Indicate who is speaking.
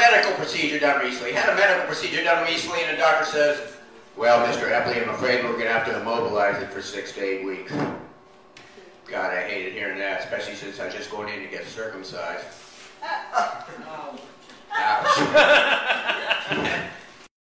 Speaker 1: medical procedure done recently. Had a medical procedure done recently, and the doctor says, well, Mr. Epley, I'm afraid we're going to have to immobilize it for 6 to 8 weeks. God, I hated hearing that, especially since I was just going in to get circumcised. Ouch.